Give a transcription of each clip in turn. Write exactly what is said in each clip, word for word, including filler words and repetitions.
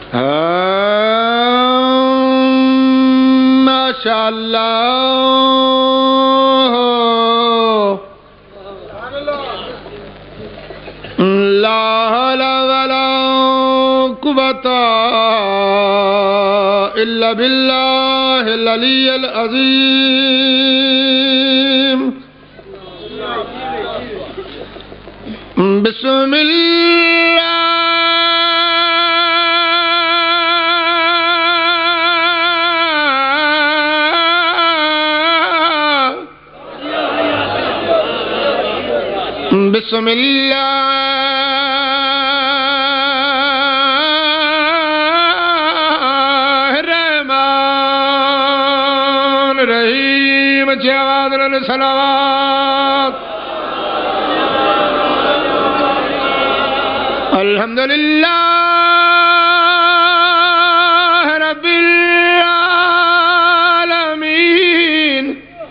ماشاء اللہ لا حول ولا قوة الا باللہ العلی العظیم بسم اللہ بسم اللہ الرحمن الرحیم جواد الصلوات الحمدللہ رب العالمین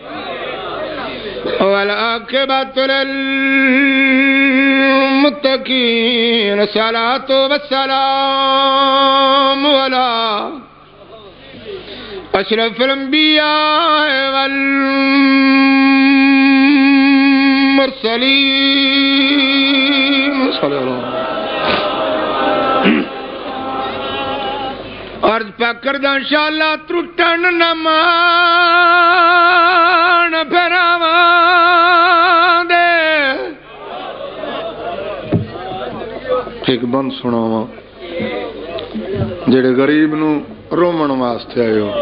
والعاقبۃ للمتقین الصلاۃ والسلام علی اشرف الانبیاء والمرسلین صلی اللہ عرض پاک کردہ انشاءاللہ ترٹن نمان پھراواں دے ایک بند سناواں جڑے غریب نو رومن واسطے آئے ہو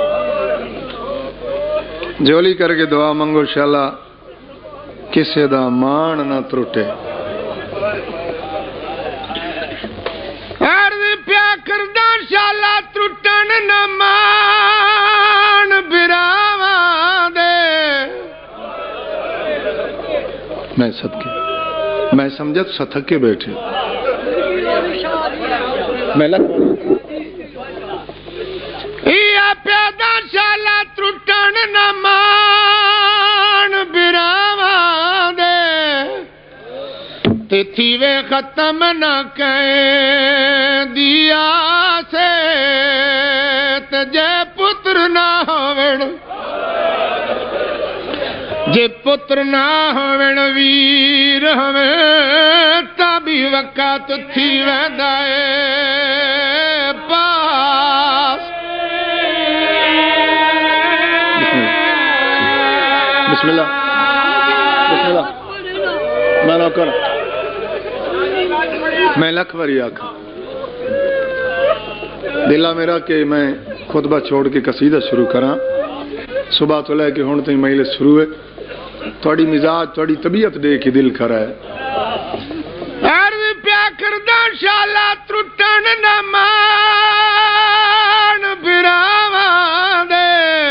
جولی کر کے دعا منگو انشاءاللہ کسے دا مان نہ ترٹے عرض پیا کردہ انشاءاللہ ترٹن نہ مان براواں دے میں صدقے میں سمجھت ستھکے بیٹھے میں لگ یا پیدا شالا ترٹن نمان براواں دے تیتھی وے ختم نہ کہیں دیا سے تجھے پتر نہ ہوڑ جے پتر نہ ہوڑ ویر ہمیں تابی وقت تھی ویدائے پاس بسم اللہ بسم اللہ میں نہ کر میں لکھ وری آکھا دلہ میرا کہ میں خطبہ چھوڑ کے قصیدہ شروع کراں صبح تو لے کے ہون تھی مجلس شروع ہے تھوڑی مزاج تھوڑی طبیعت دے کے دل کھرا ہے عرض پیا کردہ انشاءاللہ ترٹن نمان براواں دے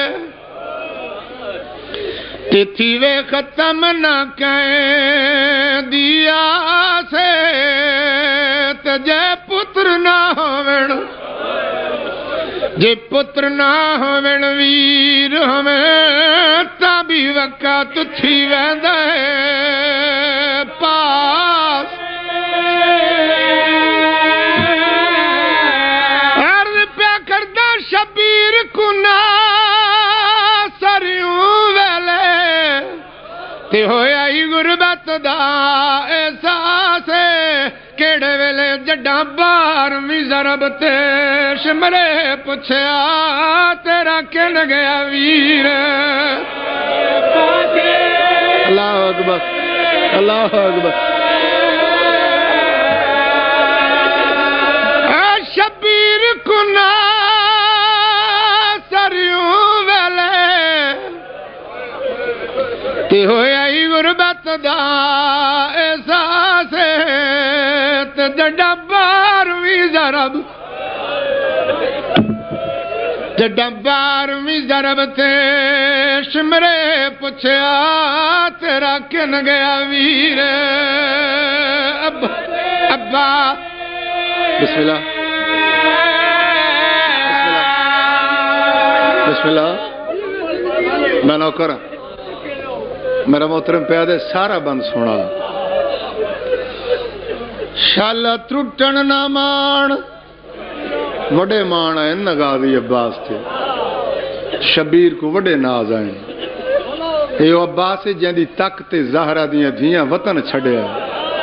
تیتھی وے ختم نہ کہیں دیا سے تجھے پتر نہ ہوڑ جے پتر نہ ہوڑ ویر ہمیں تابی وقت تھی ویندائے پاس عرض پیا کردہ شبیر کنا سریوں ویلے تے ہویا ہی غربت دا احساس کیڑے ویلے جڈاں بارہویں ضرب تے شمرے پچھیا تیرا کن گیا ویر اللہ اکبر اللہ اکبر شبیر کنا سریوں ویلے تے ہویا ہی غربت دا احساس تے جڈا بارہویں ضرب جڈا بارہویں ضرب تے شمرے پچھیا تیرا کن گیا ویر ابا ابا بسم اللہ بسم اللہ میں نوکر میرا محترم پیادے سارا بند سونا شالا ترٹن نہ مان وڈے مان آئے نا غازی عباس تھے شبیر کو وڈے ناز آئے اے عباس جن دی تک تے زہرہ دیاں دھیاں وطن چھڑے آئے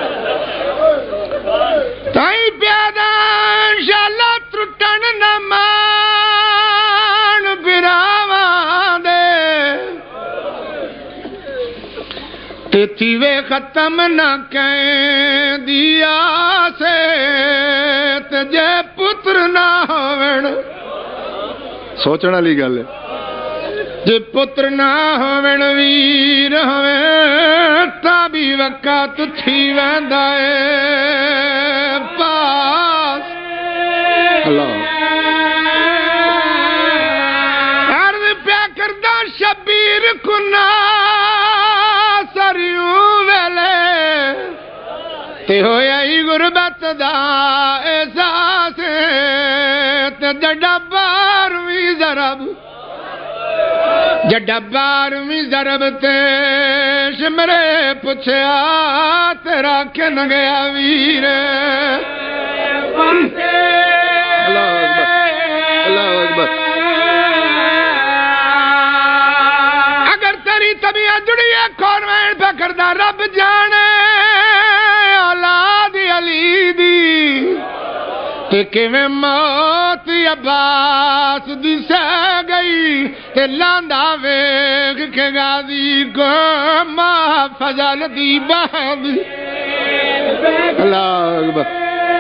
تائیں پیادا انشاءاللہ ترٹن نمان براوان دے تیتی وے ختم نہ کہیں دیا سے تجھے پتر نہ ہوئن سوچنا لی گل ہے جے پتر نہ ہوئن ویر ہوئن تابی وقت تھی ویندائے پاس اللہ عرض پیا کردہ شبیر کنا سریوں ویلے تے ہویا ہی غربت دا احساس تے جڈا بارویں ضرب جڈا بارویں ضرب تے شمرے پچھیا تیرا کن گیا ویر اللہ اکبر اللہ اکبر اگر تیری طبیعت جڑی ہے کون وین پہ کردہ رب جانے اولاد علی دی تے کہ میں موت عباس دی سہ گئی تے لاندہ ویگ کے غازی کو ماں فضل دی بہن اللہ اکبر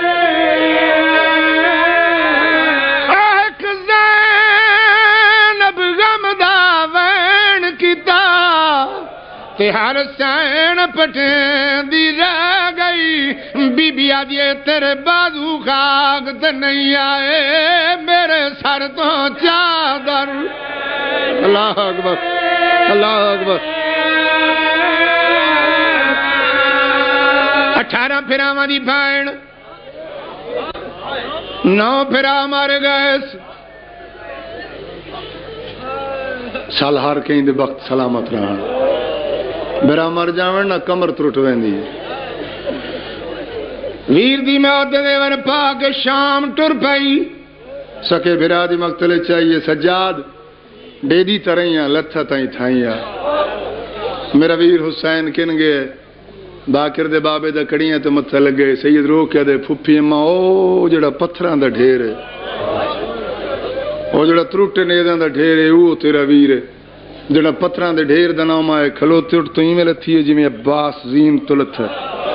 ایک زینب غم دا وین کیتا تے ہر سین پٹھیں دی رہ گئی بی بی آدھیے تیرے بازو خاک تے نہیں آئے میرے سر تو چادر اللہ اکبر اللہ اکبر اٹھارہ پھراواں دی بھائن نو پھرا مر گئے سالہار کہیں دے وقت سلامت رہا میرا مر جاویں نہ کمر ترٹ ویندی ویر دی موت دے ور پاک شام ٹر پئی سکے بھرا دی مقتلے چاہیے سجاد ڈیدی ترائیاں لتھا تائیں تھائیاں میرا ویر حسین کن گئے باکر دے بابے دا کڑیاں تے متھا لگ گئے سید روکیا دے پھپھی اماں او جڑا پتھراں دا ڈھیر ہے او جڑا ترٹے نیداں دا ڈھیر ہے او تیرا ویر ہے جڑا پتھراں دے ڈھیر دا نام آئے کھلوتے اٹھ تو ہی میں لتھی ہے جی میں عباس زین تو لتھا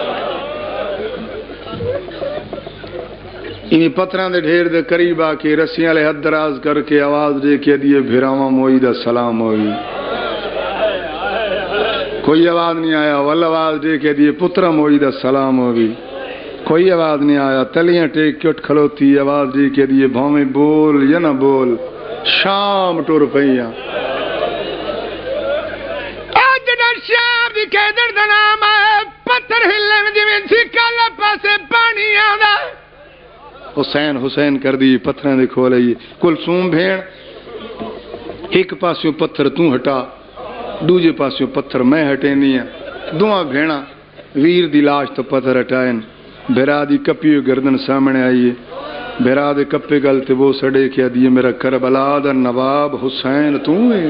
انہی پتھراں دے ڈھیر دے قریب آکے رسیاں لے حد دراز کر کے آواز دے کے دیئے بھیراواں موئی دا سلام ہوئی کوئی آواز نہیں آیا وال آواز دے کے دیئے پترہ موئی دا سلام ہوئی کوئی آواز نہیں آیا تلیاں ٹیک کٹ کھلوتی آواز دے کے دیئے بھومیں بول یا نہ بول شام ٹور پہیاں آج نہ شام دی کہدر دا نام آئے پتھر ہلن جویں سکال پاسے پانی آدھا حسین حسین کر دی پتھریں دے کھولئی کلثوم بھین ایک پاسیوں پتھر توں ہٹا دوجے پاسیوں پتھر میں ہٹے نہیں ہیں دعا بھینا ویر دی لاش تو پتھر ہٹائیں بھیرا دی کپیو گردن سامنے آئیے بھیرا دے کپے گلتے وہ سڑے کیا دیئے میرا کربلا دا نواب حسین توں ہے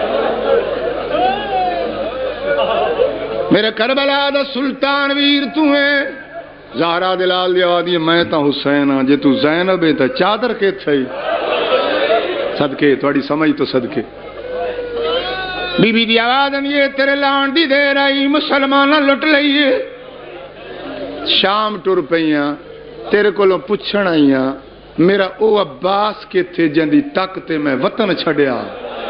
میرا کربلا دا سلطان ویر توں ہے زہرا دلال دی آوازی میں تا حسین ہاں جے تو زینب ہے تا چادر کے تھئی صدقے تھوڑی سمجھ تو صدقے بی بی دی آوازن یہ تیرے لانڈی دے رہی مسلمانہ لٹ لئیے شام ٹر پئیاں تیرے کولوں پچھن آئیاں میرا او عباس کے تھے جندی تک تے میں وطن چھڑیا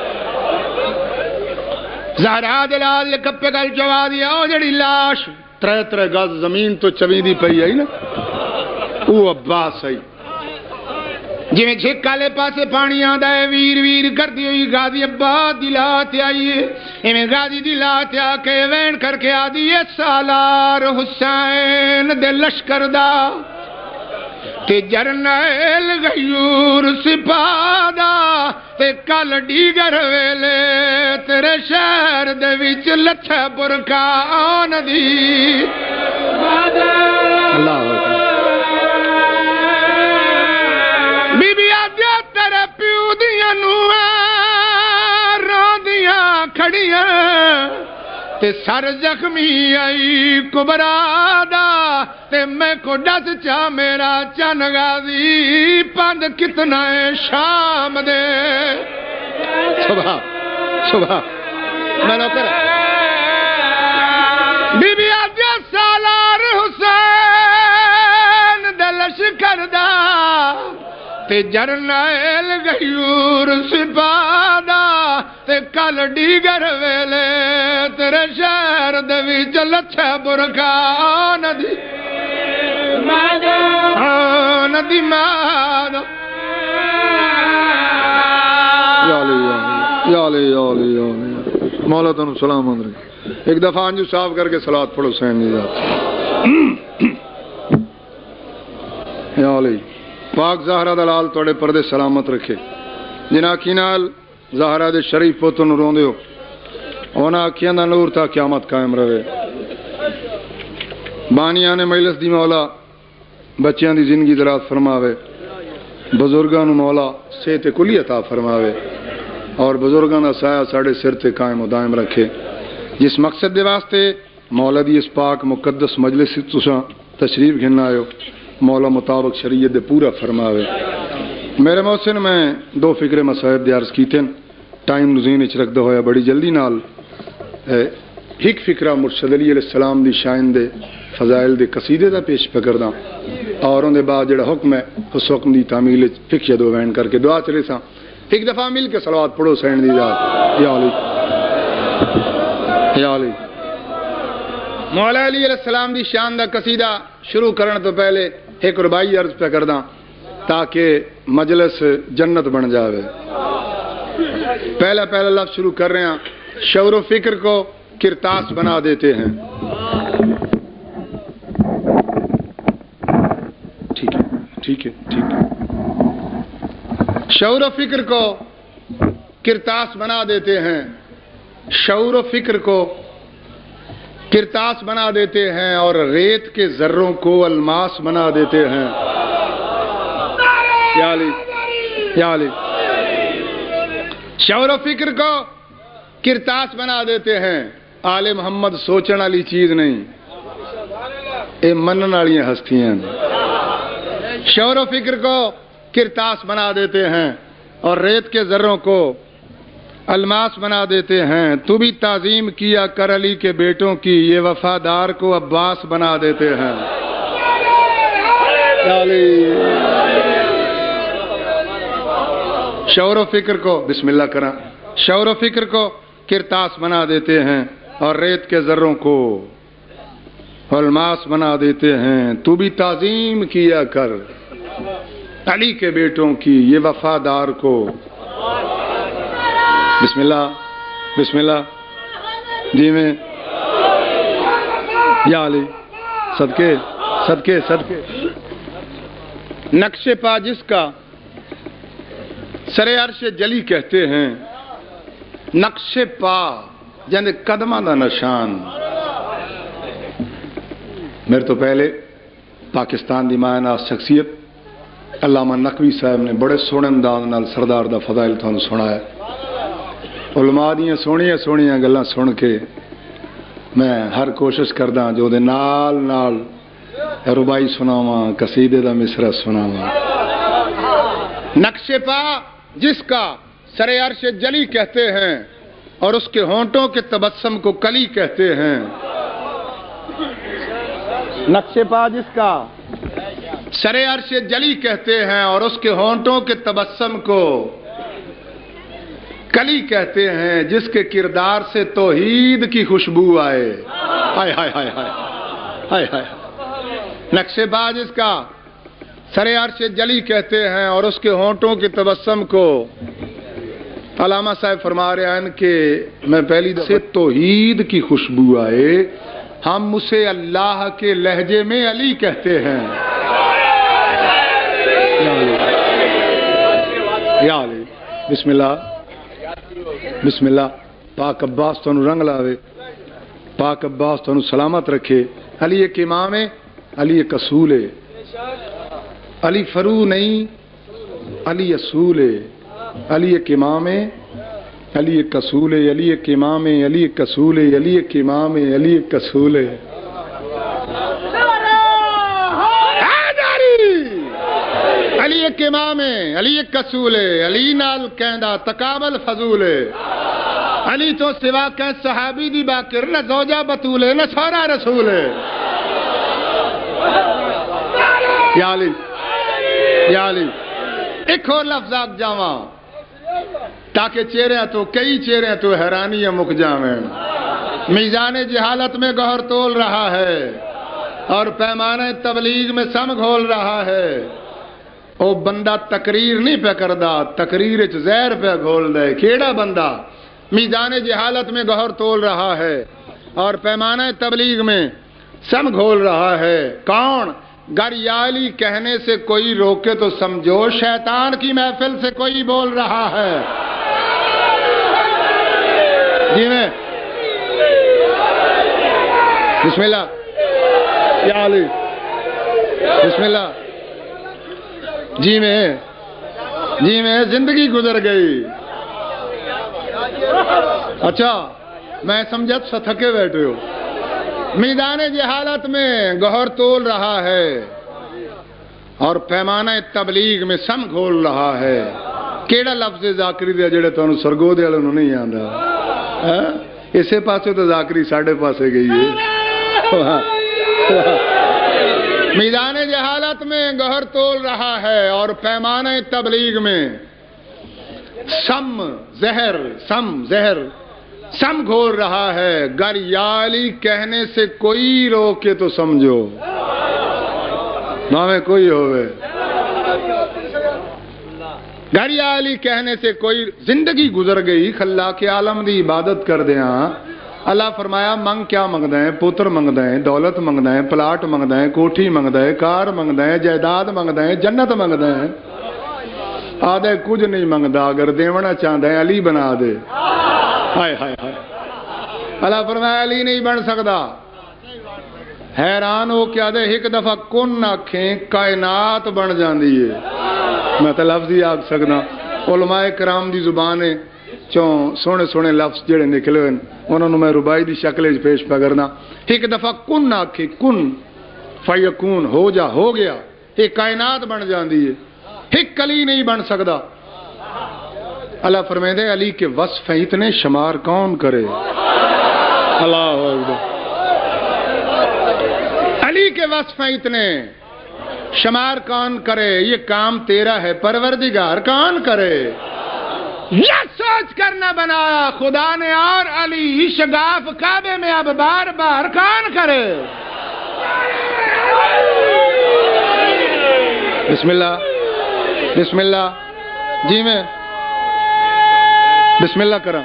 زہرا دلال کپے گل جوا دیا او جڑی لاش ترے ترے گز زمین تو چویں دی پئی آئی نا او عباس آئی جویں چھکا لے پاسے پانی آندا ہے ویر ویر کر دی ہوئی غازی عباس دی لات آئیے ایویں غازی دی لات آ کے وین کر کے آدھی ہے سالار حسین دے لشکر دا تے جرنیل غیور سپادا تے کل ڈیگر ویلے تیرے شہر دے وچ لچھے برکان دی اللہ بی بی تے سر زخمی آئی کبرا دا تے میں کو ڈس چا میرا چن غازی پند کتنا ہے شام دے صبح صبح میں نو کر بی بی آجا سالار حسین دلش کردہ تے جرنائل غیور سپادا تے کل ڈیگر ویلے تیرے شہر دوی چلچھا برکا ندی مادہ ندی مادہ یا علی یا علی یا علی یا علی مولا تنو سلام اندر ایک دفعہ انجو صاف کر کے صلوات پڑھو سین دی ذات یا علی پاک زہرہ دلال توڑے پردے سلامت رکھے جنا کی نال زہرہ دے شریف پوتن رون دیو اونا اکھیاں دا نور تا قیامت قائم رہے بانیان مجلس دی مولا بچیاں دی زندگی دراز فرماوے بزرگان مولا صحت کلی عطا فرماوے اور بزرگان دا سایہ ساڑے سر تے قائم و دائم رکھے جس مقصد دے واسطے مولا دی اس پاک مقدس مجلس تساں تشریف گھننا آئے مولا مطابق شریعت دے پورا فرماوے میرے محسن میں دو فکر مسائب دے عرض کیتے ٹائم نزین اچ رکھ دے ہویا بڑی جلدی نال ایک فکرہ مرشد علی علیہ السلام دی شائن دے فضائل دے قصیدے دا پیش پکرداں اور ان دے بعد جڑا حکم ہے اس حکم دی تعمیل فکر دو وین کر کے دعا چلے ساں ایک دفعہ مل کے صلوات پڑھو سین دی ذات یا علی یا علی مولا علی علیہ السلام دی شان دا قصیدہ شروع کرن تو پہلے ایک ربائی عرض پہ کرداں تاکہ مجلس جنت بن جاوے پہلا پہلا لفظ شروع کر رہے ہیں شعور و فکر کو کرتاس بنا دیتے ہیں ٹھیک ہے ٹھیک ہے ٹھیک ہے شعور و فکر کو کرتاس بنا دیتے ہیں شعور و فکر کو کرتاس بنا دیتے ہیں اور ریت کے ذروں کو الماس بنا دیتے ہیں یا علی یا علی شعور و فکر کو کرتاس بنا دیتے ہیں آل محمد سوچن والی چیز نہیں اے منن والی ہستیاں شعور و فکر کو کرتاس بنا دیتے ہیں اور ریت کے ذروں کو الماس بنا دیتے ہیں تو بھی تعظیم کیا کر علی کے بیٹوں کی یہ وفادار کو عباس بنا دیتے ہیں شعور و فکر کو بسم اللہ کرا شعور و فکر کو کرتاس بنا دیتے ہیں اور ریت کے ذروں کو الماس بنا دیتے ہیں تو بھی تعظیم کیا کر علی کے بیٹوں کی یہ وفادار کو بسم اللہ بسم اللہ جی میں یا علی صدقے صدقے صدقے نقش پا جس کا سر عرش جلی کہتے ہیں نقش پا جن قدمہ دا نشان میرے تو پہلے پاکستان دی مائنہ شخصیت علامہ نقوی صاحب نے بڑے سونے انداز نال سردار دا فضائل تھانوں سنا ہے علماء دیاں سونیاں سونیاں گلاں سن کے میں ہر کوشش کرداں جو دے نال نال ربائی سناواں قصیدے دا مصرع سناواں نقش پا جس کا سر عرش جلی کہتے ہیں اور اس کے ہونٹوں کے تبسم کو کلی کہتے ہیں نقش پا جس کا سر عرش جلی کہتے ہیں اور اس کے ہونٹوں کے تبسم کو کلی کہتے ہیں جس کے کردار سے توحید کی خوشبو آئے ہائے ہائے ہائے ہائے ہائے ہائے نقش پا جس کا سر عرش جلی کہتے ہیں اور اس کے ہونٹوں کے تبسم کو علامہ صاحب فرما رہے ہیں کہ میں پہلی دفعہ سے توحید کی خوشبو آئے ہم اسے اللہ کے لہجے میں علی کہتے ہیں یا علی بسم اللہ بسم اللہ پاک عباس تو رنگ لاوے پاک عباس تو سلامت رکھے علی ایک امام ہے علی ایک اصول ہے علی فرو نہیں علی اصول ہے علی ایک امام ہے علی ایک اصول ہے، علی ایک امام ہے، علی ایک اصول ہے، علی ایک امام ہے، علی ایک اصول ہے۔ علی ایک امام ہے، علی ایک اصول ہے، علی نال کہندا تقابل فضول ہے۔ علی تو سوا کہ صحابی دی باکر نہ زوجہ بطول ہے نہ سورا رسول ہے۔ یا علی یا علی ایک اور لفظ آگ جاواں تاکہ چہرے تو کئی چہرے تو حیرانی مک جاویں۔ میزان جہالت میں گہر تول رہا ہے اور پیمانے تبلیغ میں سم گھول رہا ہے۔ او بندہ تقریر نہیں پہ کردا، تقریر وچ زہر پہ گھول دے۔ کیڑا بندہ میزان جہالت میں گہر تول رہا ہے اور پیمانے تبلیغ میں سم گھول رہا ہے؟ کون؟ گر یا علی کہنے سے کوئی روکے تو سمجھو شیطان کی محفل سے کوئی بول رہا ہے۔ جی میں بسم اللہ یا علی بسم اللہ جی میں جی میں زندگی گزر گئی۔ اچھا میں سمجھت سا تھکے بیٹھے ہو۔ میدان جہالت میں گہر تول رہا ہے اور پیمانہ تبلیغ میں سم گھول رہا ہے۔ کیڑا لفظ ذاکری دے جڑے تو سرگو دے والوں نہیں آندا؟ اسے پاسے تو ذاکری ساڑھے پاسے گئی ہے۔ میدان جہالت میں گہر تول رہا ہے اور پیمانہ تبلیغ میں سم زہر سم زہر سم گھول رہا ہے۔ گر یا علی کہنے سے کوئی روکے تو سمجھو نامے کوئی ہوئے۔ گر یا علی کہنے سے کوئی زندگی گزر گئی خلا کے عالم دی عبادت کر دیاں۔ اللہ فرمایا منگ کیا منگدا ہے؟ پتر منگدا ہے، دولت منگدا ہے، پلاٹ منگدا ہے، کوٹھی منگدا ہے، کار منگدا ہے، جائیداد منگدا ہے، جنت منگدا ہے۔ آدھے کچھ نہیں منگدا، اگر دیونا چاہتا ہے علی بنا دے۔ ہائے ہائے ہائے اللہ فرمایا علی نہیں بن سکتا۔ حیران ہو کیا دے ایک دفعہ کن آنکھیں کائنات بن جاندی ہے۔ میں تو لفظ ہی آگ سکنا۔ علماء کرام دی زبانیں چوں سونے سونے لفظ جڑے نکلے ہوئے انہوں نے میں ربائی دی شکل پیش پہ کرنا۔ ایک دفعہ کن آنکھیں کن فیکون ہو جا ہو گیا، ایک کائنات بن جاندی ہے۔ ایک علی نہیں بن سکتا۔ اللہ فرمائے علی کے وصف اتنے شمار کون کرے؟ اللہ اکبر۔ علی کے وصف اتنے شمار کون کرے؟ یہ کام تیرا ہے پروردگار کون کرے؟ یہ سوچ کر نہ بنایا خدا نے اور علی شگاف کعبے میں اب بار بار کون کرے؟ بسم اللہ بسم اللہ جی میں بسم اللہ کرا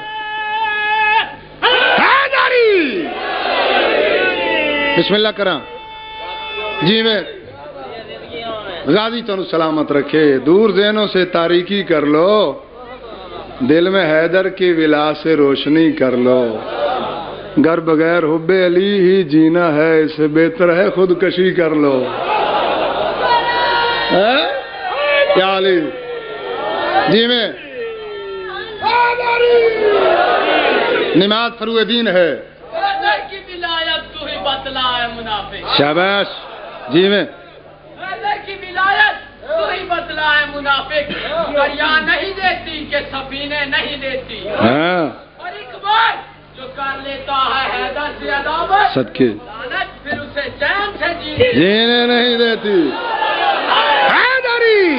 بسم اللہ کرا جی میں غازی تنو سلامت رکھے۔ دور ذہنوں سے تاریکی کر لو، دل میں حیدر کی ولا سے روشنی کر لو۔ گر بغیر حب علی ہی جینا ہے، اس سے بہتر ہے خودکشی کر لو۔ کیا علی جی میں نماز فروع دین ہے۔ شاباش جی میں کی ولایت تو ہی بدلا ہے منافق، دریا نہیں دیتی کہ سفینے نہیں دیتی، اور ایک بار جو کر لیتا ہے حیدر سے عداوت صدقے لعنت پھر اسے چین سے جینے نہیں دیتی۔ حیدری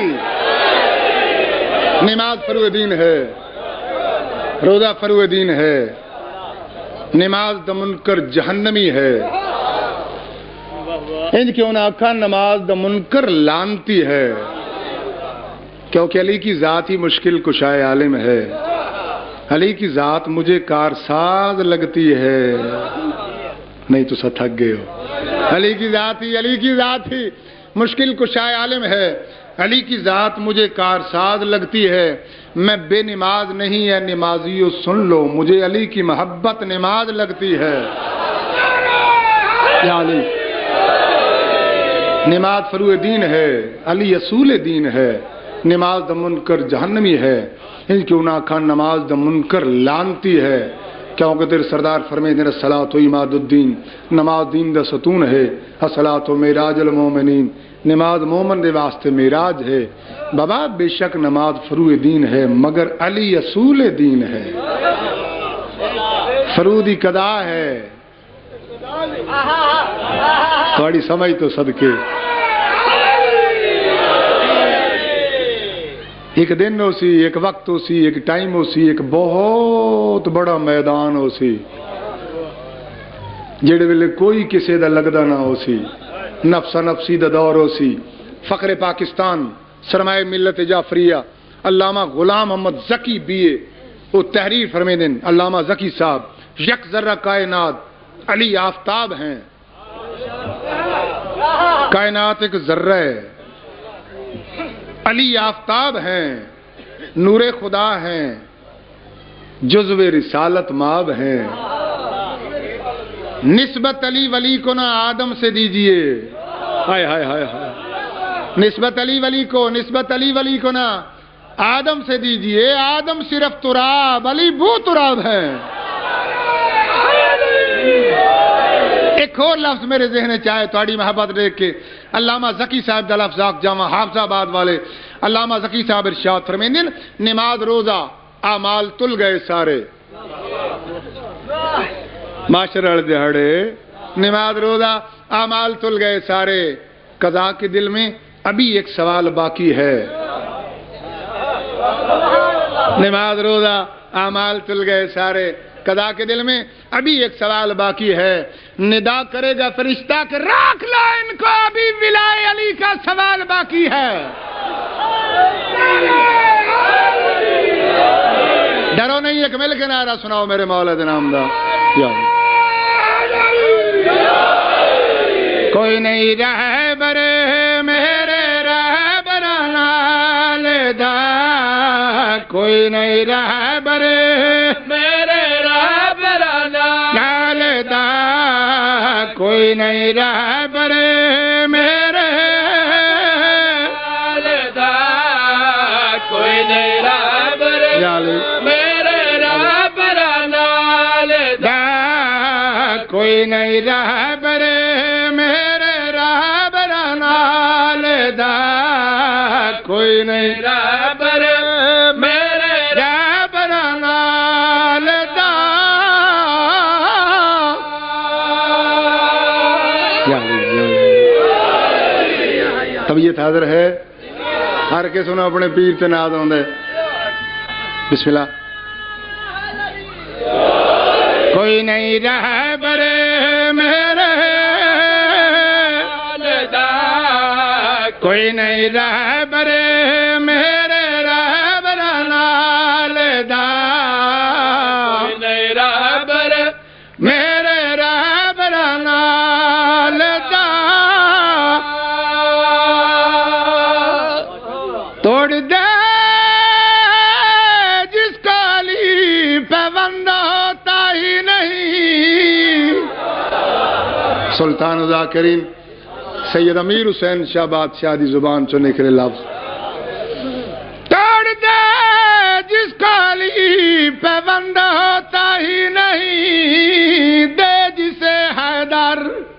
نماز فروع دین ہے، روزہ فروع دین ہے، نماز دا منکر جہنمی ہے۔ ان کیوں نہ آکھا نماز دا منکر لانتی ہے، کیونکہ علی کی ذات ہی مشکل کشائے عالم ہے۔ علی کی ذات مجھے کارساز لگتی ہے، نہیں تو تھک گئے ہو۔ علی کی ذات ہی علی کی ذات ہی مشکل کشائے عالم ہے۔ علی کی ذات مجھے کارساز لگتی ہے، میں بے نماز نہیں ہے نمازیو سن لو، مجھے علی کی محبت نماز لگتی ہے۔ یا علی نماز فروع دین ہے، علی اصول دین ہے، نماز دا منکر جہنمی ہے، ان کیوں نہ کھان نماز دا منکر لانتی ہے، کیونکہ تیرے سردار فرمائے دے الصلاۃ عماد الدین، نماز دین دا ستون ہے، الصلاۃ معراج المومنین، نماز مومن دے واسطے معراج ہے۔ بابا بے شک نماز فروع دین ہے مگر علی اصول دین ہے، فرودی قضا ہے، تھوڑی سمجھ تو صدقے۔ ایک دن ہو سی، ایک وقت ہو سی، ایک ٹائم ہو سی، ایک بہت بڑا میدان ہو سی جڑے ویلے کوئی کسے دا لگدا نہ ہو سی، نفسا نفسی دا دور ہو سی۔ فخر پاکستان، سرمایہ ملت جعفریہ، علامہ غلام محمد ذکی بی اے وہ تحریر فرمے دن، علامہ ذکی صاحب یک ذرہ کائنات علی آفتاب ہیں، کائنات ایک ذرہ ہے، علی آفتاب ہیں، نور خدا ہیں، جزو رسالت ماب ہیں، نسبت علی ولی کو نہ آدم سے دیجئے، ہائے ہائے ہائے ہائے، نسبت علی ولی کو، نسبت علی ولی کو نہ آدم سے دیجئے، آدم صرف تراب، علی بو تراب ہے۔ ایک اور لفظ میرے ذہن چاہے تھوڑی محبت دیکھ کے، علامہ ذکی صاحب دا لفظ جامع حافظ آباد والے علامہ ذکی صاحب ارشاد فرمیندن، نماز روزہ اعمال تل گئے سارے، معاشرہ دہڑے نماز روزہ اعمال تل گئے سارے، قضا کے دل میں ابھی ایک سوال باقی ہے، نماز روزہ اعمال تل گئے سارے، قضا کے دل میں ابھی ایک سوال باقی ہے، ندا کرے گا فرشتہ کہ راکھ لا ان کو، ابھی ولائے علی کا سوال باقی ہے۔ ڈرو نہیں، ایک مل کے نعرہ سناؤ میرے مولا دے نام دا، کوئی نہیں رہبر میرے رہبر نال دا، کوئی نہیں رہبر میرے رہبر نال دا، کوئی نہیں رہبر میرے نال دا، کوئی نہیں رہبر میرے رہبر نال دا، کوئی نہیں رہبر میرے رہبر نال دا، کوئی نہیں رہبر میرے رہبر نال دا۔ طبیعت حاضر ہے، ہر کے سنو اپنے پیر تے ناز ہوندے، بسم اللہ۔ کوئی نہیں رہبر میرے دا، کوئی نہیں رہبر میرے رہبر نال دا، کوئی نہیں رہبر میرے رہبر نال دا، توڑ دے جس کا علی پیوند ہوتا ہی نہیں۔ سلطان ذاکرین سید امیر حسین شاہ بادشاہ دی زبان چو نکلے لفظ، توڑ دے جس کا علی پیوند ہوتا ہی نہیں، دے جسے حیدر،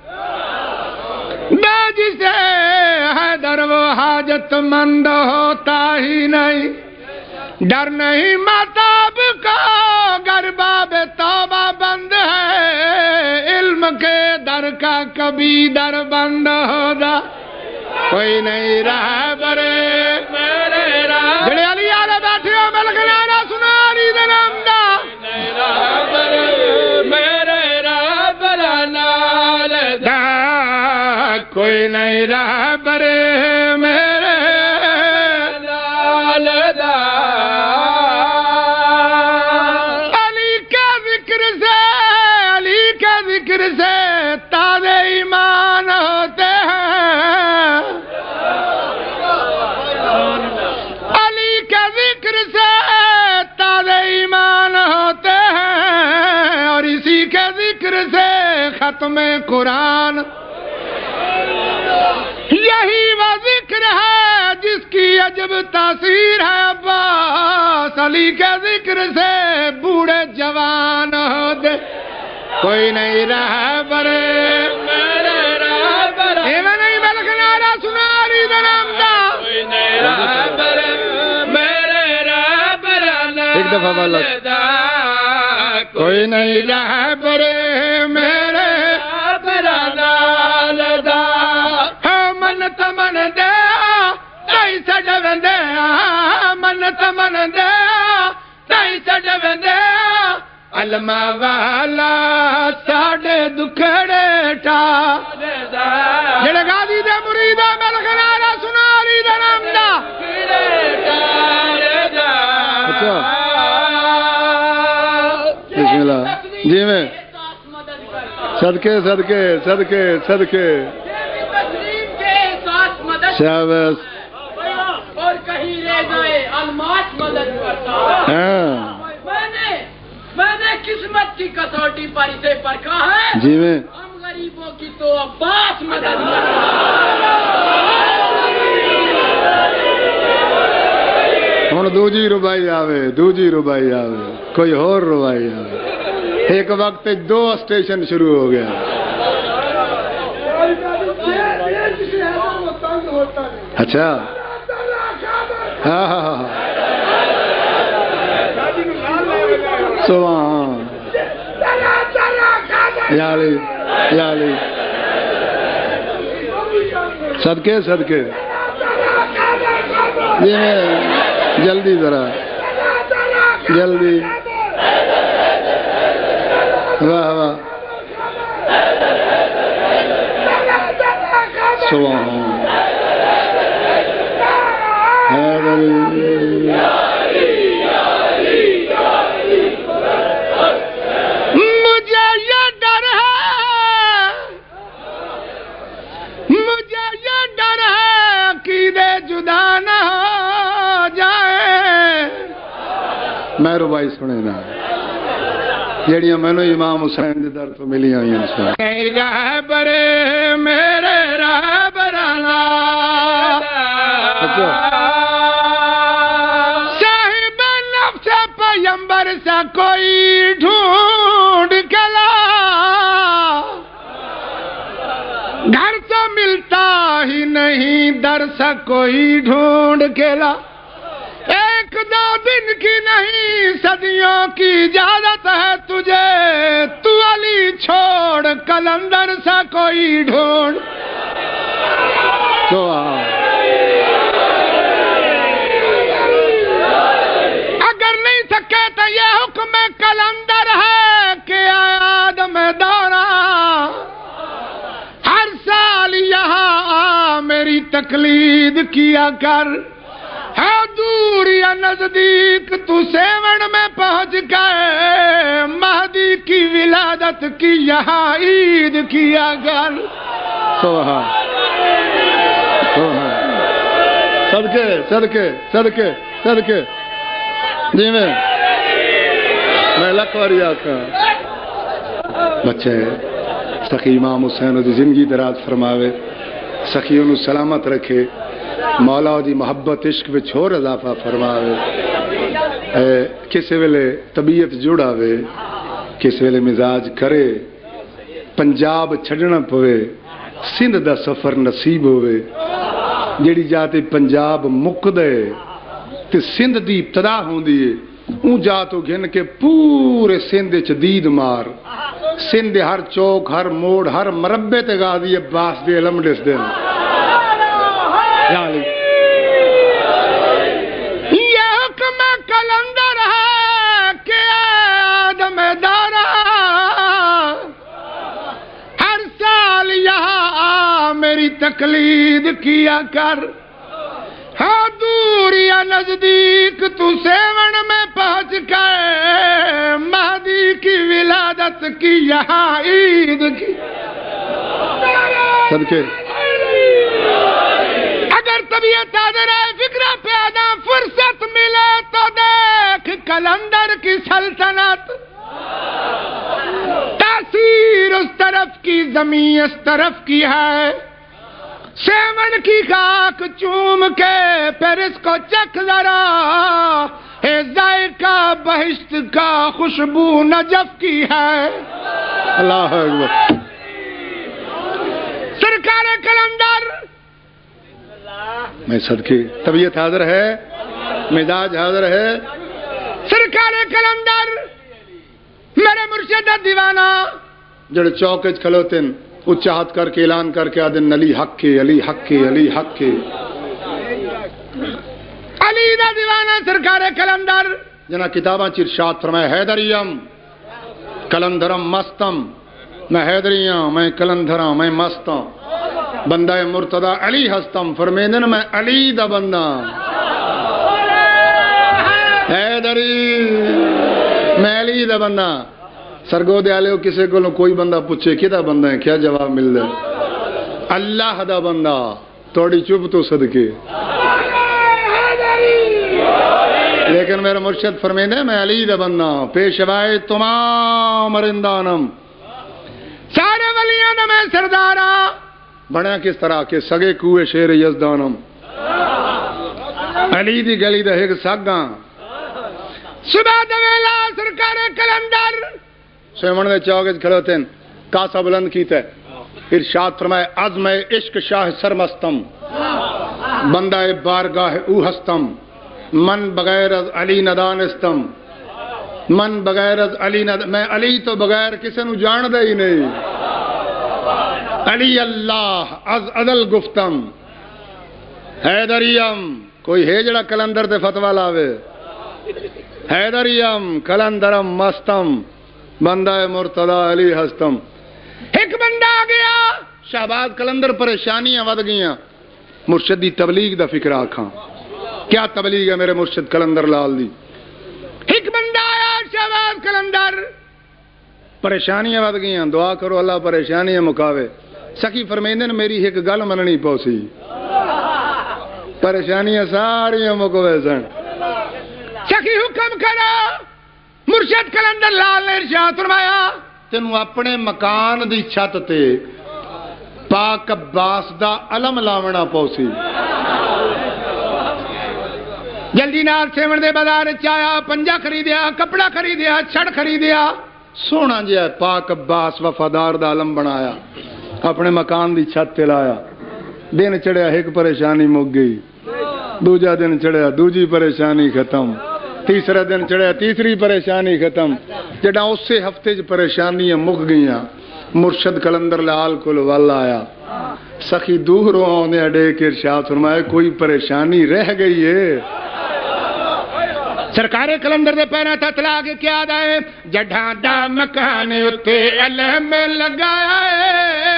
دے جسے حیدر وہ حاجت مند ہوتا ہی نہیں، ڈر نہیں ماتاب کا گر باب توبہ بند ہے، علم کے در کا کبھی در بند ہوگا، کوئی نہیں رہبر میرے رہبر، جڑے علی آلے بیٹھے ہو مل کے نعرہ سنا علی دے نام دا، میرے رہبر نال دا، کوئی نہیں رہبر میرے نال دا۔ علی کے ذکر سے، علی کے ذکر سے تازے ایمان ہوتے ہیں، علی کے ذکر سے تازے ایمان ہوتے ہیں، اور اسی کے ذکر سے ختم قرآن، یہی وہ ذکر ہے جس کی اجر عجب تاثیر ہے عباس علی کے ذکر سے بوڑھے جوان ہوتے کوئی نہیں رہا برے میرے رہا برے ایوہ نہیں بلکہ نعرہ سنا علی دنام دا کوئی نہیں رہا برے میرے رہا برے ایک دفعہ والا کوئی نہیں رہا برے میرے رہا برے نالدہ من تمن دے تائی سڑ وندے من تمن دے تائی سڑ وندے علمہ والا ساڑے دکھڑے ٹا جڑے گادی دے مریدہ ملک نعرہ سنا علی دے نام دا اچھا بسم اللہ جی میں صدقے صدقے صدقے صدقے شاباش اور کہیں رہ جائے الماس مدد کرتا ہے میں نے میں نے قسمت کی کسوٹی پر اسے پرکھا ہے جی میں ہم غریبوں کی تو عباس مدد کرتا ہوں دوجی ربائی آوے دوجی ربائی آوے کوئی اور ربائی آوے ایک وقت دو اسٹیشن شروع ہو گیا اچھا ہاں ہاں ہاں سبحان یا علی یا علی صدقے صدقے یہ جلدی ذرا جلدی واہ واہ سبحان مجھے یہ ڈر ہے مجھے یہ ڈر ہے عقیدے جدا نہ ہو جائے میں ربائی سنے نا جڑیاں میں نے امام حسین دے در تو ملی ہوئی ہیں برے میرے رہبرانا صاحب نفس پیمبر سا کوئی ڈھونڈ کے لا گھر تو ملتا ہی نہیں در سا کوئی ڈھونڈ کے لا ایک دو دن کی نہیں صدیوں کی اجازت ہے تجھے تو علی چھوڑ کلندر سا کوئی ڈھونڈ تو اگر نہیں سکے تو یہ حکم کلندر ہے کہ آدم دورہ ہر سال یہاں میری تقلید کیا کر ہے دور یا نزدیک تو سیون میں پہنچ گئے مہدی کی ولادت کی یہاں عید کیا کر سبحان سبحان صدقے صدقے صدقے صدقے جی میں میں لکھواری آکھا بچے سخی امام حسین دی زندگی دراز فرماوے سخی انہوں سلامت رکھے مولا دی محبت عشق وچ ہور اضافہ فرماوے کسے ویلے طبیعت جڑاوے کسے ویلے مزاج کرے پنجاب چھڑنا پوے سندھ دا سفر نصیب ہوئے جیڑی جاتے پنجاب مقدے تے سندھ دی ابتدا ہوندی ہے اون جاتو گھن کے پورے سندھ چدید مار سندھ ہر چوک ہر موڑ ہر مربے تے غازی عباس دے علم ڈس دین یا علی یہ حکم کلندر ہے کہ آدم دارا ہر سال یہاں میری تقلید کیا کر ہاں دور یا نزدیک تو سیون میں پہنچ گئے مہدی کی ولادت کی یہاں عید کی صدقے اگر طبیعت آدھر ہے فکرہ پیدا فرصت ملے تو دیکھ کلندر کی سلطنت تاثیر اس طرف کی زمین اس طرف کی ہے سیمن کی خاک چوم کے پھر اس کو چکھ ذرا، ہے ذائقہ بہشت کا خوشبو نجف کی ہے۔ اللہ اکبر۔ سرکار کلندر، میں صدقے طبیعت حاضر ہے، مزاج حاضر ہے۔ سرکار کلندر میرے مرشد دیوانہ جڑے چوک وچ کھلوتے ہیں اچا ہاتھ کر کے اعلان کر کے آدن علی حق کے، علی حق کے، علی حق کے۔ علی دا دیوانہ سرکار کلندر جنا کتاباں چ ارشاد فرمایا حیدریم کلندرم مستم، میں حیدریاں، میں کلندراں، میں مستاں، بندہ مرتضی علی ہستم، فرمیندن میں علی دا بندہ حیدری، میں علی دا بندہ۔ سرگو دے آلے ہو کسے کو کوئی بندہ پوچھے کدا بندہ ہے، کیا جواب مل دے؟ اللہ دا بندہ۔ توڑی چپ تو صدقے، لیکن میرا مرشد فرمیندے میں علی دا بندہ، پیشوائے تمام رندانم، سارے ولیاں دا میں سردارا، بڑھیا کس طرح کے سگے کوئے شیر یزدانم، علی دی گلی دا ایک ساگاں۔ صبح دویلا سرکار کلندر سیمن دے چوک کھڑوتے ہیں، کاسا بلند کیتا ہے، ارشاد فرمائے عزم عشق شاہ سرمستم، بندہ بارگاہ او ہستم، من بغیر از علی ندانستم، من بغیر از علی ند... میں علی تو بغیر کسی نو جان دے ہی نہیں، علی اللہ از عدل گفتم، حیدریم کوئی ہے جڑا کلندر تے فتوی لاوے، حیدریم کلندرم مستم، بندہ مرتضی علی ہستم۔ ایک بندہ آ گیا شہباز کلندر، پریشانیاں ود گئیاں، مرشد دی تبلیغ دا فکر آکھاں، کیا تبلیغ ہے میرے مرشد کلندر لال دی۔ ایک بندہ آیا شہباز کلندر، پریشانیاں ود گئیاں، دعا کرو اللہ پریشانیاں مکاوے۔ سکی فرمیندن میری ایک گل مننی پوسی، پریشانیاں ساریاں مکوے سن۔ سکی حکم کرو، مرشد کلندر لال نے ارشاد فرمایا تینوں اپنے مکان دی چھت تے پاک عباس دا علم لاونا پوسی۔ جلدی نال سیون دے بازار چایا، پنجا خریدیا، کپڑا خریدیا، چھڑ خریدیا، سونا جہا پاک عباس وفادار دا علم بنایا، اپنے مکان دی چھت تے لایا۔ دن چڑھیا ایک پریشانی مک گئی، دوجا دن چڑھیا دوجی پریشانی ختم، تیسرا دن چڑھیا تیسری پریشانی ختم۔ جڑا اسی ہفتے چ پریشانیاں مک گئیاں، مرشد کلندر لال کول ول آیا، سخی دور آنے اڈے کے ارشاد فرمایا کوئی پریشانی رہ گئی ہے؟ سرکار کلندر دے پیراں تے تلا کے کیا دے جڈھاں دا مکان اتے علم لگایا ہے،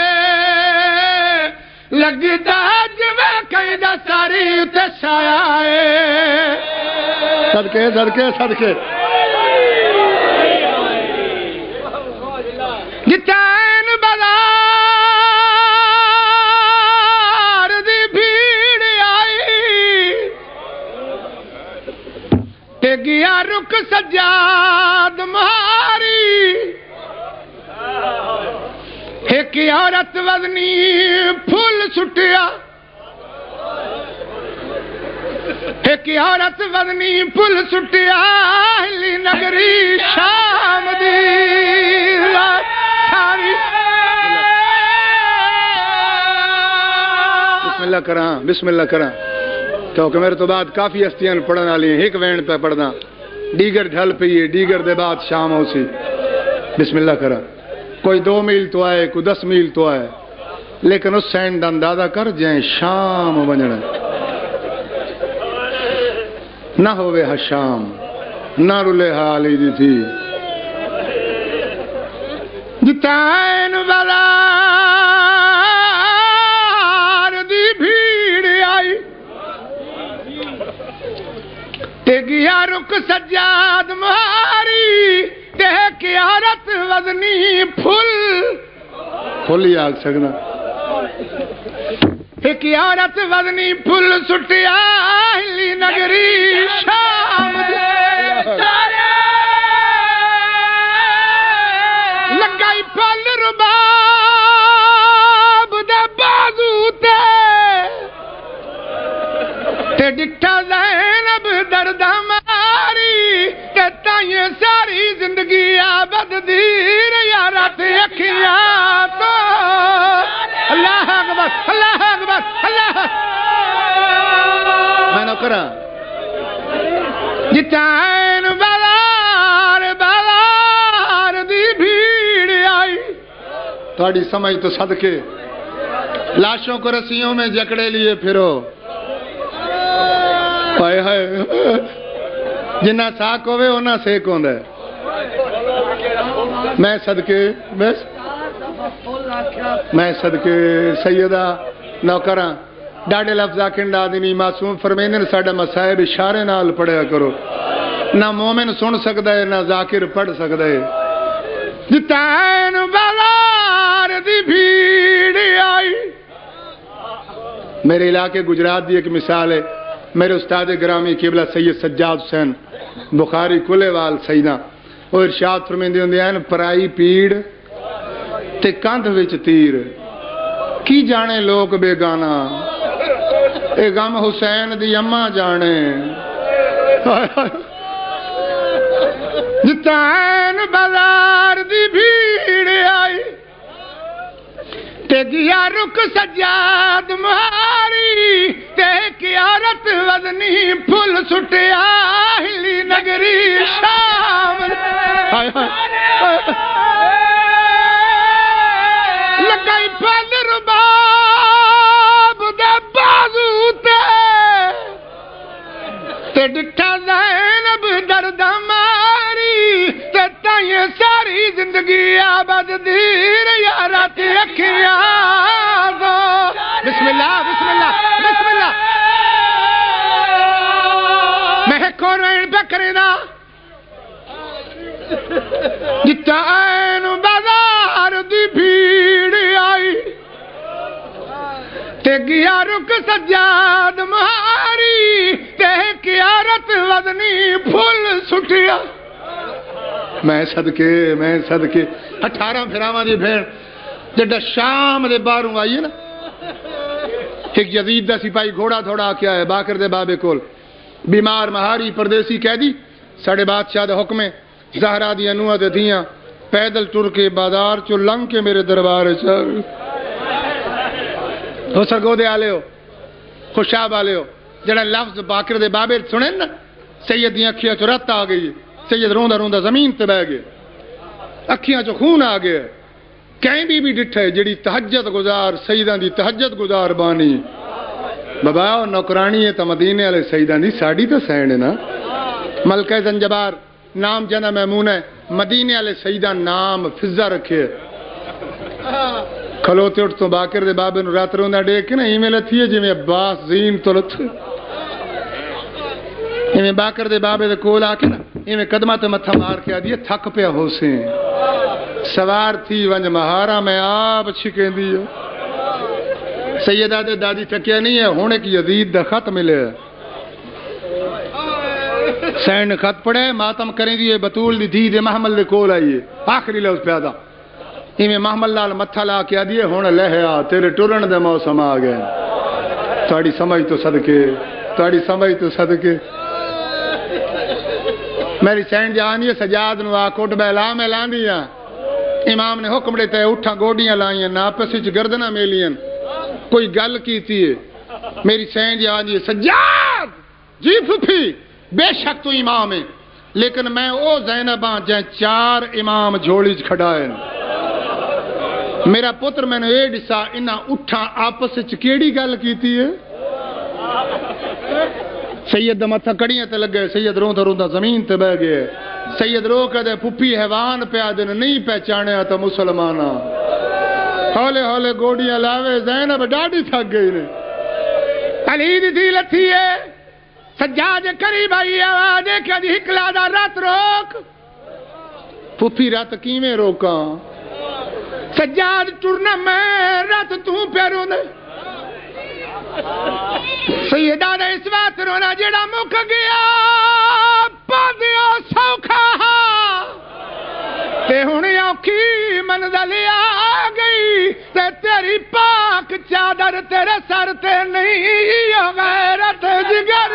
لگدا جویں قیدا ساری اتے سایہ ہے۔ صدقے صدقے صدقے جتین بازار دی بھیڑ آئی تے گیا رک سجاد مہاری، ایک عورت وزنی پھول سٹیا، ایک عورت وزنی پھول سٹیا، ہلی نگری شام دی ساری۔ بسم اللہ کراں بسم اللہ کراں، کیونکہ میرے تو بعد کافی ہستیاں پڑھن والی ہیں، ایک وین پہ پڑھنا، دیگر ڈھل پئیے، دیگر دے بعد شام ہو سی۔ بسم اللہ کراں، کوئی دو میل تو آئے، کوئی دس میل تو آئے، لیکن اس سینڈ دا اندازہ کر جائیں شام بننا نہ ہوئے حشام، نہ رلے حالی دی تھی جتائن بازار دی بھیڑ آئی تے گیا رک سجاد مہاری، دیکھ عورت وزنی پھل پھل ہی آگ سکنا، ایک عورت وزنی پھل سٹیا، ہلی نگری شام دے لگائی پھل رباب دے بازو تے جتائن بازار بازار دی بھیڑ آئی تھوڑی سمجھ تو صدقے لاشوں کو رسیوں میں جکڑے لیے پھرو ہائے ہائے جنہ ساک ہوئے ہونا سیک ہوندہ ہے میں صدقے بس میں صدقے سیدہ نوکراں ڈاڑے لفظ آکھن دادنی معصوم فرمینن ساڑا مسائب اشارے نال پڑھیا کرو نہ مومن سن سکتا ہے نہ ذاکر پڑھ سکتا ہے جتائن بازار دی بھیڑ آئی میرے علاقے گجرات دی ایک مثال ہے میرے استاد گرامی قبلہ سید سجاد حسین بخاری کلے وال سیدہ وہ ارشاد فرمیندے ہوندے ہیں پرائی پیڑ تے کاندھ وچ تیر کی جانے لوگ بے گانا اے غم حسین دی اماں جانے جتائن بازار دی بھیڑ آئی تے گیا رک سجاد مہاری تے قیارت وزنی پھل سٹیا ہلی نگری شام لگائی پھل رباب دے بازو تے تے ڈٹھا زینب درد ماری تے تائیں ساری زندگی آباد دیر یارات رکھیا دو بسم اللہ بسم اللہ بسم اللہ میں کون رہن بکرینا جتائن بازار دی بھیڑ آئی تے گیا رک سجاد مہاری تے قیارت وزنی پھول سٹیا میں صدقے میں صدقے اٹھارہ پھراواں دی بھیڑ جڑا شام دے باروں آئی ہے نا ایک یزید دا سپاہی گھوڑا تھوڑا کیا ہے باکر دے بابے کول بیمار مہاری پردیسی قیدی ساڑھے بادشاہ دے حکم زہرا دی انوہ دے دیاں پیدل ٹر کے بازار چو لنگ کے میرے دربار چاہ ہو سرگو دے آلے ہو خوشاب آلے ہو جڑا لفظ باکر دے بابے سنیں نا سید دی اکھیاں چو رت آ گئی سید روندہ روندہ زمین تے بہ گئے اکھیاں چو خون آ گئے کہیں بھی بھی ڈٹھے جڑی تہجد گزار سیدان دی تہجد گزار بانی بابا نوکرانی ہے تا مدینے والے سیدان دی ساڑی تو سین ہے نا ملکہ زنجبار نام جنا میمون ہے مدینے والے سیدان نام فضا رکھے کھلوتے اٹھ تو باکر دے بابے نو رات روندہ ڈیک نا ایمیل تھی ہے جی میں عباس زین تو لت ایمیں باکر دے بابے دے کول آکے نا ایمیں قدمہ تے متھا مار کے آدھی ہے تھک پہ حسین سوار تھی ونج مہارا میں آپ چھکیں دیو سیدہ دے دادی تکیا نہیں ہے ہونے کی یزید دا خط ملے سین خط پڑے ماتم کریں دیئے بطول دی دھی دے محمل دے کول آئیے آخری لفظ پیدا ایمیں محمل لال متھا لا کے آدھی ہے ہونے لہیا تیرے ٹورن دے موسم آگئے تاڑی سمجھ تو صدقے تاڑی سمجھ تو صدقے میری سین جانی ہے سجاد نو آکوٹ بیلا میں لان دیا امام نے حکم دیتا ہے اٹھا گوڑیاں لائیں ناپس وچ گردنا میلین کوئی گل کیتی ہے میری سین جانی ہے سجاد جی پھپھی بے شک تو امام ہے لیکن میں او زینباں جائیں چار امام جھوڑی کھڑائیں میرا پتر میں نے یہ ڈسا انہاں اٹھا آپس وچ کیڑی گل کیتی ہے سید دا متھا کڑیاں تے لگے سید روندہ روندہ زمین تے بہ گئے سید رو کے دے پھپھی حیوان پہ آدن نہیں پہچانے تا مسلمانہ ہولے ہولے گوڑیاں لاوے زینب ڈاڑی تھک گئی نے علی دی دی لتھی ہے سجاد قریب آئی آواز ہے کہ دی ہکلا دا رات روک پھپھی رات کیویں روکاں سجاد ٹرنا میں رات تو پیروں دے سیدہ نے اس بات رونا جڑا مک گیا پادیا سوکھا تے ہونی اوکھی منزل آ گئی تے تیری پاک چادر تیرے سر تے نہیں غیرت جگر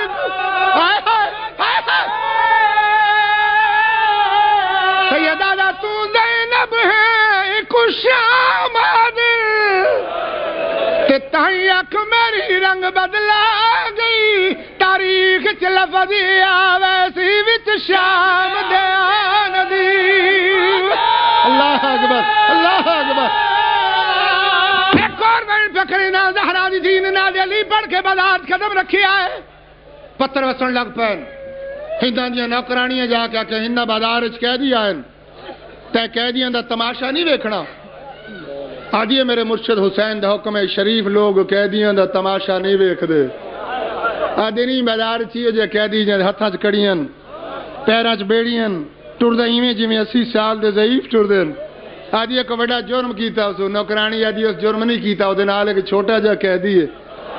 سیدہ دا تو زینب ہے ایک شام آدھر تے تائی اکھ میری رنگ بدلا گئی تاریخ چ لفظ آوے سی شام دے ندی اللہ اکبر اللہ اکبر ایک اور بین فکری نا زہرا دی دین نا علی پڑھ کے بلاد قدم رکھی آئے پتر وسن لگ پین ہنداں دیاں نوکرانیاں جا کے کہ ہنداں بازار وچ کہہ دی آئے تے قیدیاں دا تماشا نہیں ویکھنا آدھی میرے مرشد حسین دا حکم شریف لوگ قیدیاں دا تماشا نہیں ویکھ دے آدھی نہیں بازار چیئے جے قیدی جے ہتھاں چ کڑیاں پیراں چ بیڑیاں ٹردے ایویں جویں اسی سال دے ضعیف ٹردے آدھی ایک بڑا جرم کیتا اس نوکرانی آدھی اس جرم نہیں کیتا او دے نال ایک چھوٹا جا قیدی ہے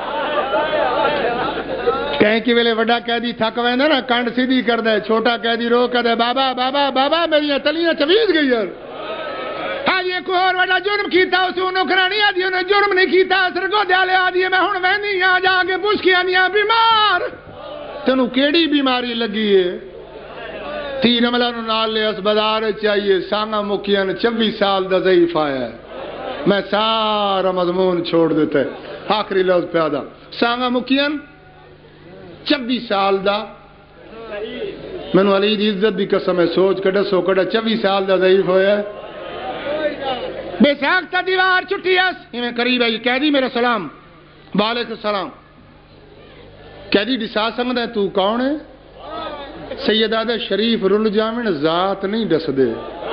کہیں کہ ویلے وڈا قیدی تھک ویندا نا کنڈ سیدھی کردا ہے چھوٹا قیدی رو کہدا بابا بابا بابا میری تلیاں چویز گئی یار آدھی ایک اور وڈا جرم کیتا اس نوکرانی آدھی انہیں جرم نہیں کیتا سرگو دیالے آدھی میں ہن ویندی ہاں جا کے پوچھ کے آندیاں بیمار تینوں کیڑی بیماری لگی ہے تین عملہ نو نال لے اس بازار چاہیے سانگا مکیان چوبیس سال دا ضعیف آیا ہے میں سارا مضمون چھوڑ دیتا ہے آخری لفظ پیادا سانگا مکیان چوبیس سال دا میں نو علی دی عزت دی قسم ہے سوچ کڑا سو کڑا چوبیس سال دا ضعیف ہویا ہے بے ساکتا دیوار چھٹی اس یہ میں قریب ہے یہ کہہ دی میرا سلام وعلیکم السلام کہہ دی ڈسا سمجھ ہے تو کون ہے سیدہ دے شریف رل جامن ذات نہیں ڈس دے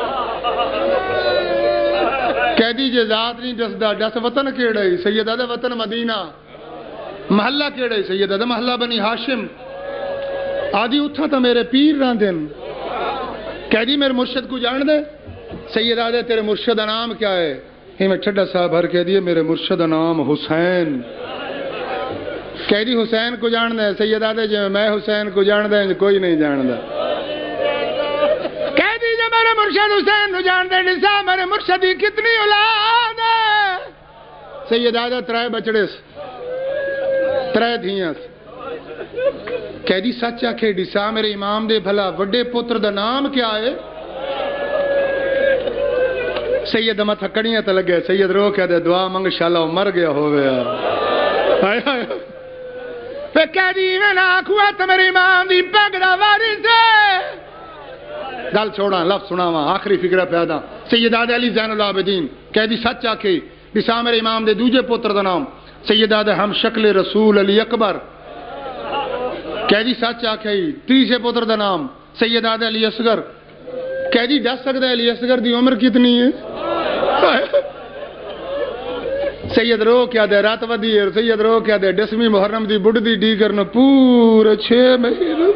کہہ دی جے ذات نہیں ڈس دا ڈس وطن کیڑا ہے سیدہ دے وطن مدینہ محلہ کیڑا ہے سیدہ دے محلہ بنی ہاشم آدھی اتھا تا میرے پیر رہن دن کہہ دی میرے مرشد کو جان دے سیدہ دے تیرے مرشد نام کیا ہے ہی میں چھڑا صاحب ہر کہہ دیئے میرے مرشد نام حسین کہہ دی حسین کو جان دے سیدہ دے جو میں حسین کو جان دے کوئی نہیں جان دے کہہ دی جو میرے مرشد حسین کو جان دے نسا میرے مرشدی کتنی اولاد ہے سیدہ دے ترائے بچڑے ترائے دھیاں کہہ دی سچ آکھے ڈسا میرے امام دے بھلا وڈے پتر دا نام کیا ہے سید متھا کڑیاں تے لگے سید رو کہہ دے دعا منگ شالا مر گیا ہوئے آئے آئے پہ کہہ دی میں ناکھوا تو میرے امام دی پگڑا وارث ہے گل چھوڑا لفظ سناواں آخری فکرہ پیدا سید آدھے علی زین العابدین کہہ دی سچ آکھے بسا میرے امام دے دوجے پتر دا نام سید آدھے ہم شکل رسول علی اکبر کہہ دی سچ آکھے تیسے پتر دا نام سید آدھے علی اصغر کہہ دی دس سکتا ہے علی اصغر دی عمر کتنی ہے سید رو کیا دے رات ودی ہے سید رو کیا دے دسویں محرم دی بڑھ دی ڈیگر نو پورے چھ مہینے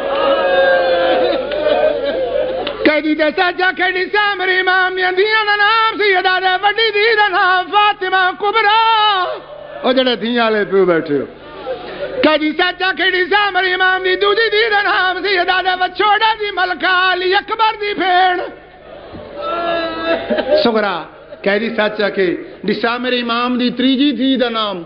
کہہ دی دے سچا کہہ دی سا میرے امام دیاں دا نام سید آدھے وڈی دی دا نام فاطمہ کبرا او جڑے دھیاں لے پیو بیٹھے ہو کہہ دی سچا کہہ دی سا میرے امام دی دوجی دی دا نام سید آدھے وچھوڑا دی ملکہ علی اکبر دی بھیڑ سغرا کہہ دی سچا کہ ڈسا میرے امام دی تریجی تھی دا نام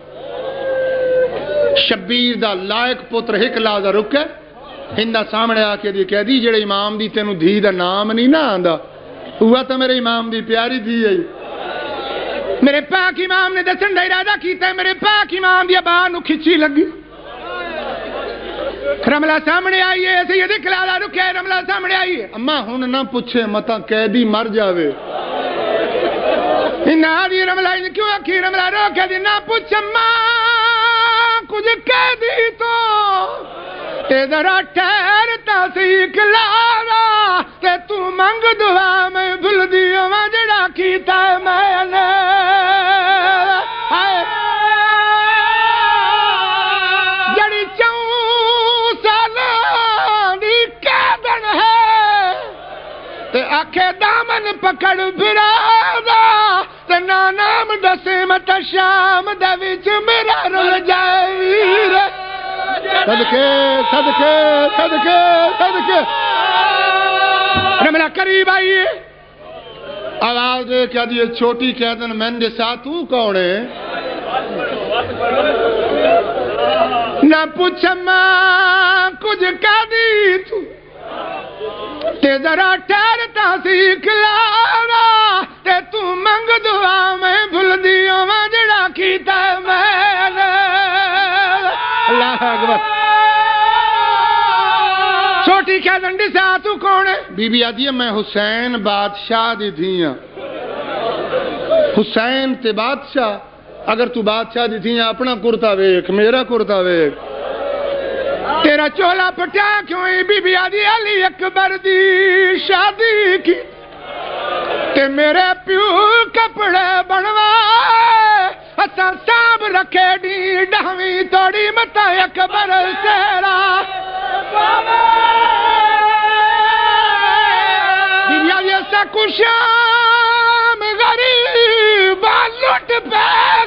شبیر دا لائق پتر ہک لازا رکے ہندہ سامنے آکے دی کہہ دی جڑے امام دی تینو دھی دا نام نہیں نا آندہ ہوا تا میرے امام دی پیاری تھی ہے میرے پاک امام نے دسن دا ارادہ کیتا ہے میرے پاک امام دی ابانو کھچی لگی رملہ سامنے آئی ہے سید اکلالا رکھے رملہ سامنے آئی ہے اماں ہون نہ پوچھے متا قیدی مر جاوے انہا دی رملہ ان کیوں اکھی رملہ روکے دی نہ پوچھ اماں کچھ قیدی تو تے ذرا ٹھہرتا سی اکلالا تے تو منگ دعا میں بھل دیو مجڑا کیتا ہے میں نے جڑی چون سالان دی قیدن ہے تے آکھے دامن پکڑ پھرا دا تے نا نام دسے مت شام دے وچ میرا رل جائے ویر صدقے صدقے صدقے صدقے رملہ قریب آئیے آواز دے کیا دیئے چھوٹی قیدن میں دے ساتھ تو کون ہے نہ پوچھ ماں کچھ کہہ دی تو تے ذرا ٹھہرتا سی کلانا تے تو منگ دعا میں بھل دیو مجڑا کیتا میں نے اللہ اکبر پٹی کیا دنڈی سے آتو کون ہے؟ بی بی آدھی ہے میں حسین بادشاہ دی تھیاں حسین تے بادشاہ اگر تو بادشاہ دی تھیاں اپنا کرتا ویک میرا کرتا ویک تیرا چولا پٹیا کیوں ہی بی بی آدھی علی اکبر دی شادی کی تے میرے پیو کپڑے بنوائے اساں صاحب رکھے ڈی ڈہویں توڑی متا اکبر سیرا دنیا یہ سا کشام غریب لٹ پہ